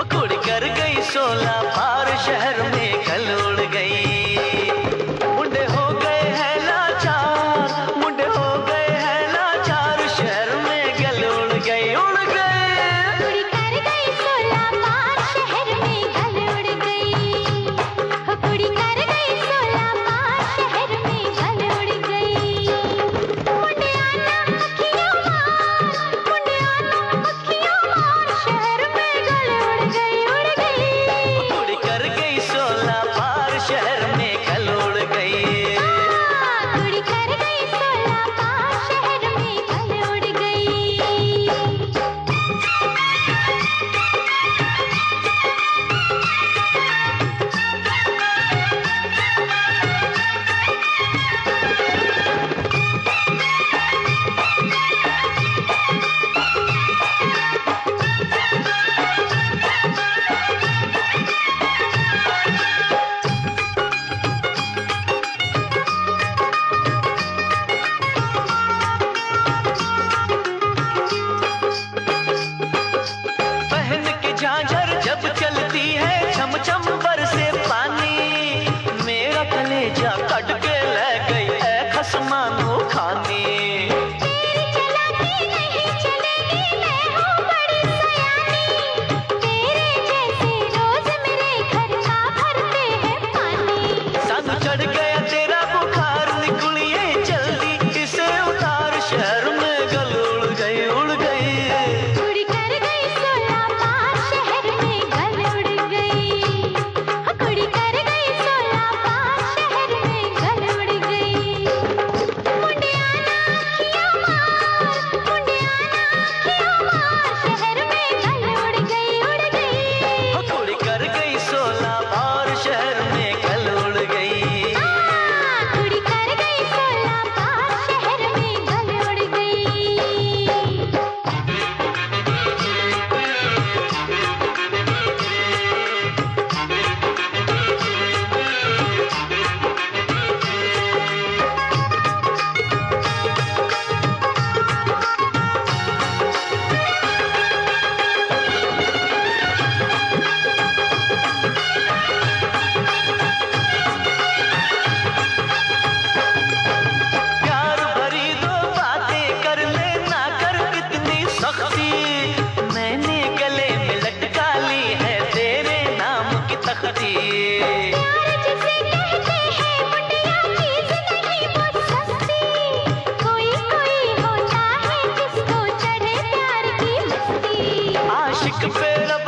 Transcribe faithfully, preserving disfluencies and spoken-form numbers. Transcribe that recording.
कुड़ी कर गई सोलह पार शहर में कल उड़ गई। मुंडे हो गए हैं लाचार, मुंडे हो गए हैं लाचार, शहर में गल उड़ गई उड़ गई। कुड़ी कर गई सोलह पार शहर में गल उड़ गई। कुड़ी कर गई सोलह पार शहर में गल उड़ गई। मुंडे आना मक्खियों मार, मुंडे आना मक्खियों मार, शहर में गल उड़ गई उड़ गई। कुड़ी कर गई सोलह पार शहर में कल उड़ गई। कुड़ी कर गई सोलह पार शहर में गल उड़ गई। पहन के झांझर जब चलती है छम छम बरसे पानी, मेरा कलेजा कट के ले गई है खसमानो खानी। तेरी चलाकी नहीं चलेगी, मैं हूँ बड़ी सयानी। तेरे जैसे रोज मेरे घर का भरते हैं पानी। सन चढ़ गया तेरा बुखार, निकलिए जल्दी इसे उतार, शहर में गल उड़ गई उड़ गई। कुड़ी कर गई सोलह पार शहर में गल उड़ गई। कुड़ी कर गई सोलह पार शहर में गल उड़ गई। मुंडे आना अखियाँ मार, मुंडे आना अखियाँ मार, शहर में गल उड़ गई उड़ गई। कुड़ी कर गई सोलह पार शहर में कल उड़ गई। कुड़ी कर गई सोलह पार शहर में गल उड़ गई। प्यार भरी दो बातें कर ले, ना कर इतनी सख्ती, मैंने गले में लटका ली है तेरे नाम की तख्ती। प्यार जिसे कहते हैं मुंडिया चीज नहीं वो सस्ती। कोई कोई होता है जिसको चढ़े प्यार की मस्ती। आशिक पे रब